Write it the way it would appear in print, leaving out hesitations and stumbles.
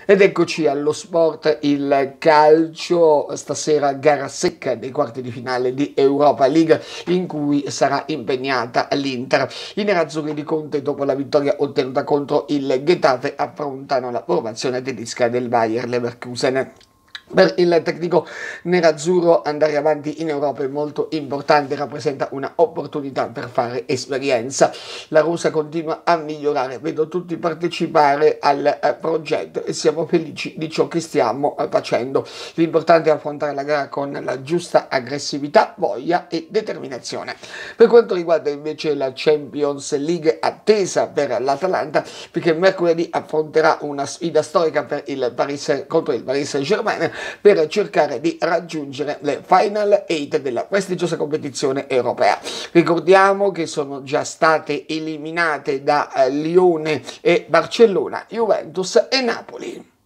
Ed eccoci allo sport, il calcio, stasera gara secca dei quarti di finale di Europa League in cui sarà impegnata l'Inter. I nerazzurri di Conte, dopo la vittoria ottenuta contro il Getafe, affrontano la formazione tedesca del Bayer Leverkusen. Per il tecnico nerazzurro andare avanti in Europa è molto importante, rappresenta una opportunità per fare esperienza. La rosa continua a migliorare, vedo tutti partecipare al progetto e siamo felici di ciò che stiamo facendo. L'importante è affrontare la gara con la giusta aggressività, voglia e determinazione. Per quanto riguarda invece la Champions League, attesa per l'Atalanta, perché mercoledì affronterà una sfida storica contro il Paris Saint-Germain per cercare di raggiungere le Final 8 della prestigiosa competizione europea. Ricordiamo che sono già state eliminate da Lione e Barcellona, Juventus e Napoli.